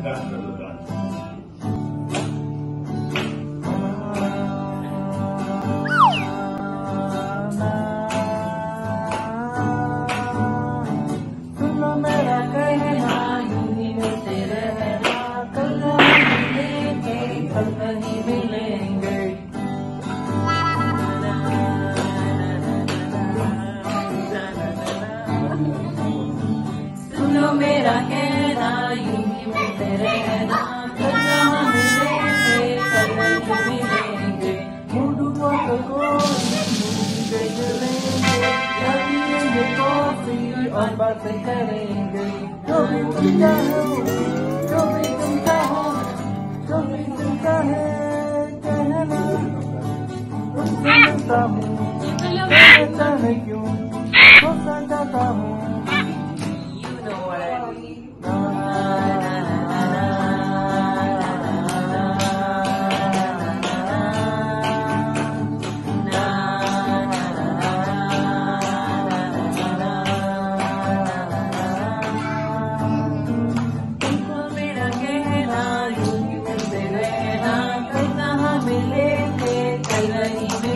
सुनो मेरा कहना यूं ही मिलते रहना, कल मिलेंगे कल नहीं मिलेंगे। सुनो मेरा कहना यूं ही मिलते रहना, कल जहाँ मिलेंगे कल नहीं मिलेंगे। मूड को तो कोई चलेंगे, पिएंगे कॉफी और बातें करेंगे। जो भी तुम चाहो, जो भी तुम चाहो, जो भी तुम चाहे कहना, तुमसे मिलता हूँ चाहे क्यों सोचा जाता हूँ। मिलेंगे कल नहीं